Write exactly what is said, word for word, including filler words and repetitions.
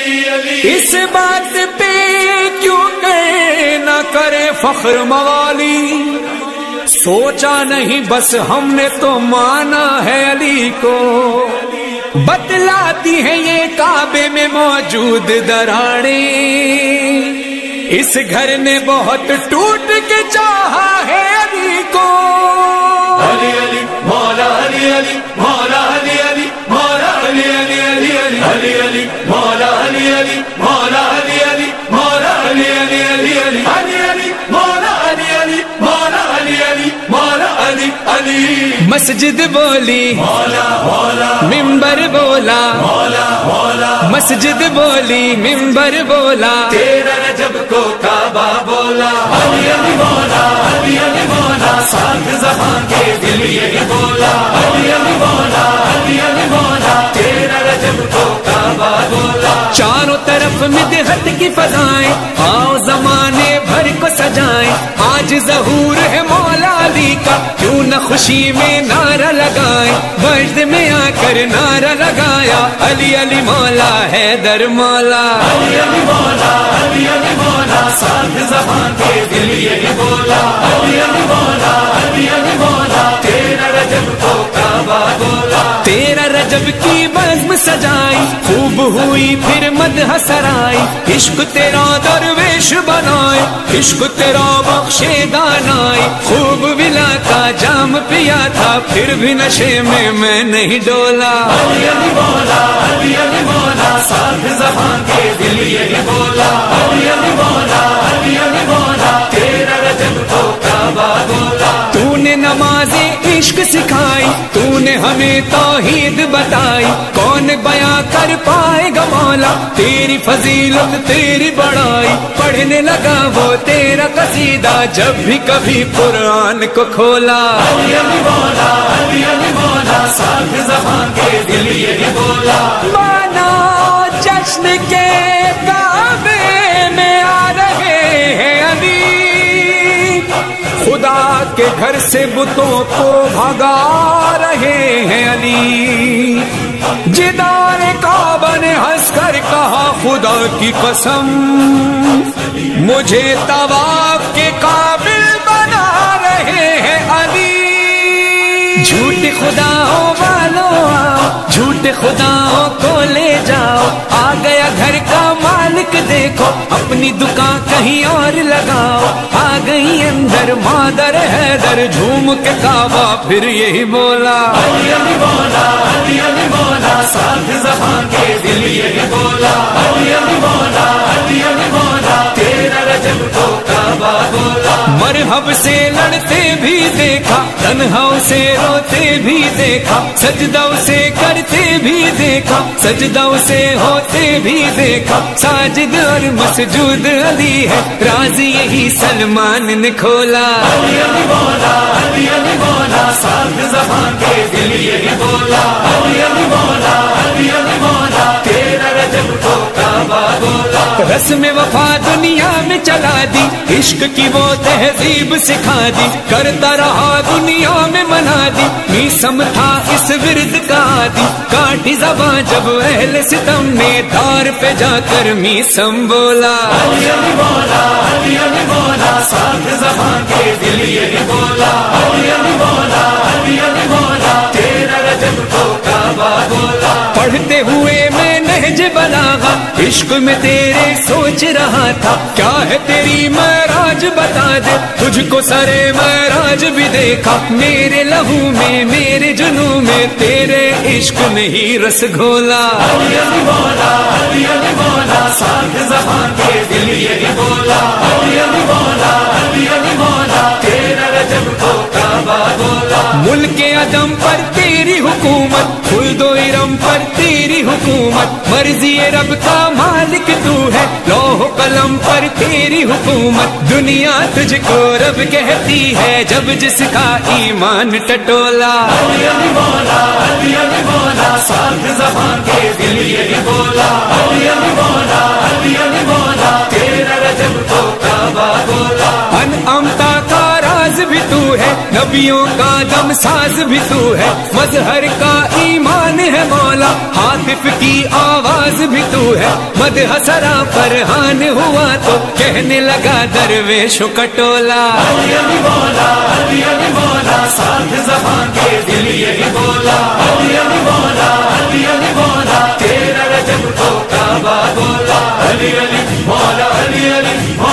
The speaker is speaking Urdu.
اس بات پہ کیوں کہ نہ کرے فخر موالی، سوچا نہیں بس ہم نے تو مانا ہے علی کو، بتلاتی ہیں یہ کعبے میں موجود دراڑیں، اس گھر نے بہت ٹوٹ کے چاہا ہے علی کو، علی علی مولا علی علی مولا علی علی مولا علی علی علی علی علی علی مولا علی علی مولا علی علی مولا علی علی علی علی علی علی مولا علی علی مولا علی علی مولا علی علی۔ مسجد بولی مولا مولا منبر بولا، مولا مولا مسجد بولی منبر بولا، تیرا رجب کو کعبہ بولا، علی علی مولا علی علی مولا، ساتھ زبان کے دل یہی بولا، علی علی مولا علی علی مولا، تیرا رجب کو کعبہ بولا۔ چاروں طرف مدحت کی فضائیں، آؤ زمانے بھر کو سجائیں، آج ظہور ہے مولا علی کا، کیوں نہ خوشی میں نعرہ لگائیں، وجد میں آ کر نعرہ لگایا، علی علی مولا حیدر مولا، علی علی مولا علی علی مولا، ساتھ زبان کے دل یہی بولا، علی علی مولا علی علی مولا، تیرا رجب کو کعبہ بولا۔ تیرا رجب کی بزم سجائی، خوب ہوئی پھر مدح سرائی، عشق تیرا درویش بنائے، عشق تیرا بخشے دانائی، خوب ولا کا جام پیا تھا پھر بھی نشے میں میں نہیں ڈولا، علی علی مولا علی علی مولا، ساتھ زبان کے دل یہی بولا، علی علی مولا علی علی مولا، تیرا رجب کو کعبہ بولا۔ تو نے نماز عشق سکھائی، تو نے ہمیں توحید بتائی، کون بیاں کر پائے گا مولا تیری فضیلت تیری بڑائی، پڑھنے لگا وہ تیرا قصیدہ جب بھی کبھی قرآن کو کھولا، علی علی مولا علی علی مولا، ساتھ زبان کے دل یہی بولا، مانا جشن کے کعبے میں آ رہے ہیں علی، خدا کے گھر سے بتوں کو بھگا رہے ہیں علی، جدار کعبہ نے ہنس کر کہا خدا کی قسم مجھے طواف کے قابل بنا رہے ہیں علی، جھوٹ خداؤں والوں آؤ، جھوٹ خداؤں کو لے جاؤ، آ گیا گھر کا مالک دیکھو، اپنی دکان کہیں اور لگاؤ، آ گئی اندر مادر حیدر، جھوم کے کعبہ پھر یہی بولا، علی علی مولا علی علی مولا، ساتھ زبان کے دل یہی بولا، علی علی مولا علی علی مولا، تیرا رجب کو کعبہ بولا۔ مرحب سے لڑتے بھی دیکھا، تنہاؤں سے روتے بھی دیکھا، سجدوں سے کرتے بھی دیکھا، سجدوں سے ہوتے بھی دیکھا، ساجد اور مسجود علی ہے، راز یہی سلمان نے کھولا، علی علی مولا علی علی مولا، ساتھ زبان کے دل یہی بولا، علی علی مولا علی علی مولا، تیرا رجب کو کعبہ بولا۔ رسم وفا دنیا میں چلا دی، عشق کی وہ تہذیب سکھا دی، کرتا رہا دنیا میں منا دی، میسم تھا اس ورد کا عادی، کاٹی زباں جب اہل ستم نے دار پہ جا کر میسم بولا، علی علی مولا علی علی مولا، ساتھ زبان کے دل یہی بولا، علی علی مولا علی علی مولا، تیرا رجب کو کعبہ بولا۔ پڑھتے ہوئے میں نہج بلاغا، عشق میں تیرے سوچ رہا تھا، کیا ہے تیری معراج بتا دے، تجھ کو سرے معراج بھی دیکھا، میرے لہو میں میرے جنوں میں تیرے عشق نے ہی رس گھولا، علی علی مولا علی علی مولا، ساتھ زبان کے دل یہی بولا، علی علی مولا علی علی مولا، تیرا رجب کو کعبہ بولا۔ ملک عدم پر تیری حکومت، خلد و ارم پر تیری حکومت، مرضی رب کا مالک تو ہے، لوح قلم پر تیری حکومت، دنیا تجھ کو رب کہتی ہے جب جس کا ایمان ٹٹولا، علی علی مولا علی علی مولا، ساتھ زبان کے دل یہی بولا، علی علی مولا علی علی مولا، تیرا رجب کو کعبہ بولا، ان امتا کا راز بھی تو ہے، نبیوں کا دم ساز بھی تو ہے، مظہر کا ایمان ہے مولا، حاطف کی آواز بھی تو ہے، مدح سرا فرحان ہوا تو کہنے لگا درویشوں کا ٹولا، علی علی مولا علی علی مولا، ساتھ زبان کے دل یہی بولا، علی علی مولا علی علی مولا، تیرا رجب کو کعبہ بولا، علی علی مولا علی علی مولا۔